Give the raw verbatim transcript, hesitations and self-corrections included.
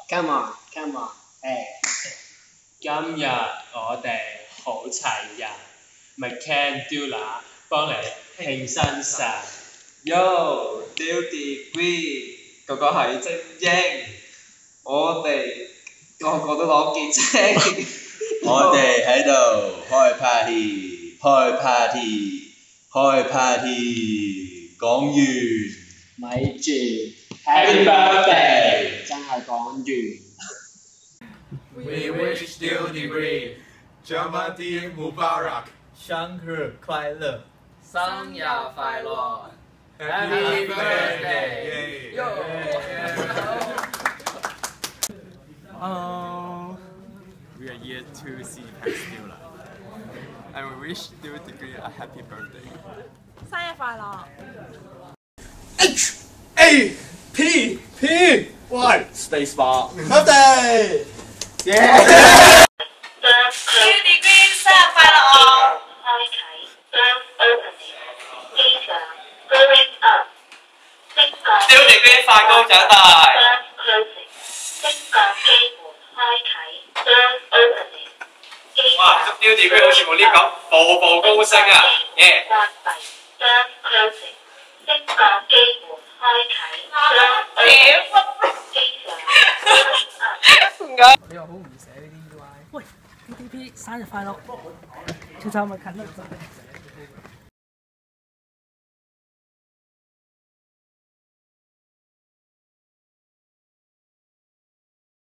Come on, come on， 誒， 今日我哋好齊人 ，McCann Dula 幫你慶生神。 Yo， T and M D P 個個係精英，我哋個個都攞結晶。 我哋喺度開 party， 開 party， 開 party， 講完。 咪住 ，Happy birthday， 真係講完。 We wish T and M D P Jamaati Mubarak， 生日快樂， 生日快樂 ，Happy birthday！ Hello， we are here to see Dula, and we wish T and M D P a happy birthday。 生日快樂 ！H A P P Y space bar birthday！ Yeah！ T and M D P 生日快樂！開啟 Grand Opening， 機長 Going Up， 升降 T and M D P 快高長大 Grand Closing， 升降機門開啟 Grand Opening， 機哇！祝 T and M D P 好似部 lift 咁，步步高升啊！耶！ 關閉 Grand Closing， 升降機門開啟 Grand Opening， 機長 Going Up。唔該。 你又好唔寫呢啲 U I。喂 ，T D P 生日快樂！其實係咪近得滯？